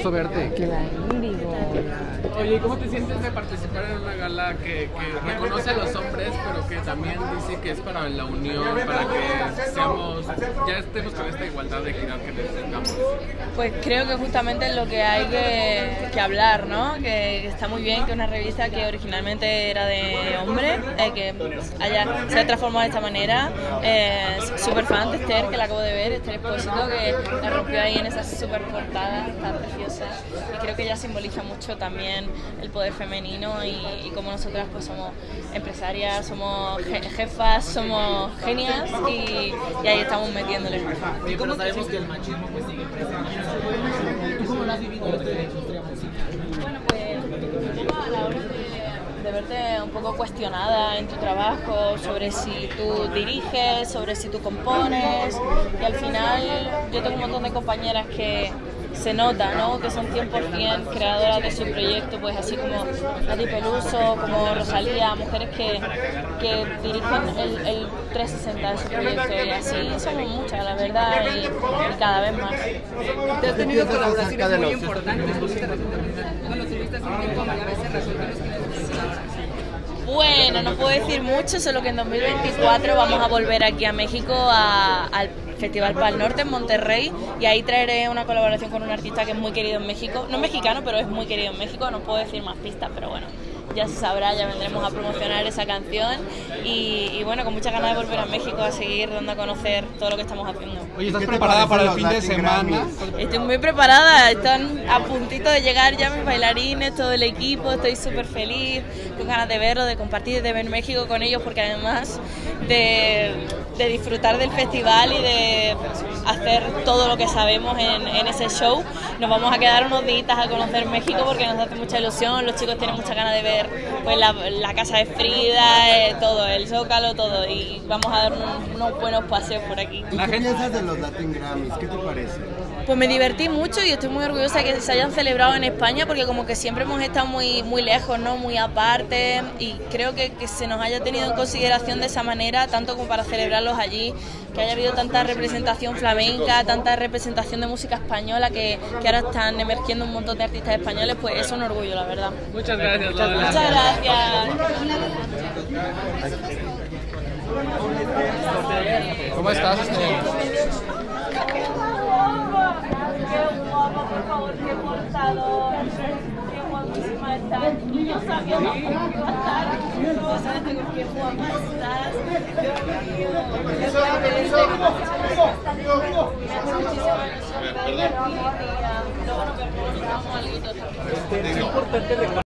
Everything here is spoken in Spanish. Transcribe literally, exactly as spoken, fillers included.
gusto verte. Que la Índigo. Oye, ¿cómo te sientes de participar en una gala que, que reconoce a los hombres, pero que también dice que es para la unión, para que seamos, ya estemos con esta igualdad de equidad que necesitamos? Pues creo que justamente es lo que hay que, que hablar, ¿no? Que, que está muy bien que una revista que originalmente era de hombres, eh, que haya, se haya transformado de esta manera. Eh, súper fan de Esther, que la acabo de ver, Esther Expósito, que la rompió ahí en esa súper portada, está preciosa. Y creo que ella simboliza mucho también el poder femenino y, y como nosotras pues somos empresarias, somos je jefas, somos genias y, y ahí estamos metiéndole. Y como sabemos que el machismo pues sigue presente. ¿Tú cómo lo has vivido esto de la industria musical? Bueno, pues un poco a la hora de, de verte un poco cuestionada en tu trabajo, sobre si tú diriges, sobre si tú compones, y al final yo tengo un montón de compañeras que se nota, ¿no? Que son cien por cien creadoras de su proyecto, pues así como Nati Peluso, como Rosalía, mujeres que, que dirigen el, el trescientos sesenta de su proyecto, y así somos muchas, la verdad, y, y cada vez más. Te has tenido colaboraciones muy importantes, tuviste recientemente, no lo tuviste hace un tiempo, María Becerra, ¿cuéntanos qué necesitas ahora? Bueno, no puedo decir mucho, solo que en dos mil veinticuatro vamos a volver aquí a México a, al Festival Pal Norte en Monterrey, y ahí traeré una colaboración con un artista que es muy querido en México, no mexicano, pero es muy querido en México. No puedo decir más pistas, pero bueno, ya se sabrá, ya vendremos a promocionar esa canción y, y bueno, con muchas ganas de volver a México a seguir dando a conocer todo lo que estamos haciendo. Oye, ¿estás preparada para el fin de semana? Estoy muy preparada, están a puntito de llegar ya mis bailarines, todo el equipo, estoy súper feliz, con ganas de verlo, de compartir, de ver México con ellos, porque además de, de disfrutar del festival y de hacer todo lo que sabemos en, en ese show, nos vamos a quedar unos días a conocer México porque nos hace mucha ilusión, los chicos tienen mucha ganas de ver pues la, la casa de Frida, eh, todo, el Zócalo, todo, y vamos a dar unos, unos buenos paseos por aquí. ¿Y qué piensas de los Latin Grammys? ¿Qué te parece? Pues me divertí mucho y estoy muy orgullosa de que se hayan celebrado en España, porque como que siempre hemos estado muy, muy lejos, ¿no? Muy aparte, y creo que, que se nos haya tenido en consideración de esa manera, tanto como para celebrarlos allí, que haya habido tanta representación flamenca, tanta representación de música española, que, que ahora están emergiendo un montón de artistas españoles, pues es un orgullo, la verdad. Muchas gracias, Muchas gracias. Muchas gracias. ¿Cómo estás? Qué guapa, por favor, qué portador, qué guapísima estás. Yo sabía que iba a estar, no sabes qué guapa estás. Dios mío, qué muchísimas gracias. Luego nos vemos, vamos a algo.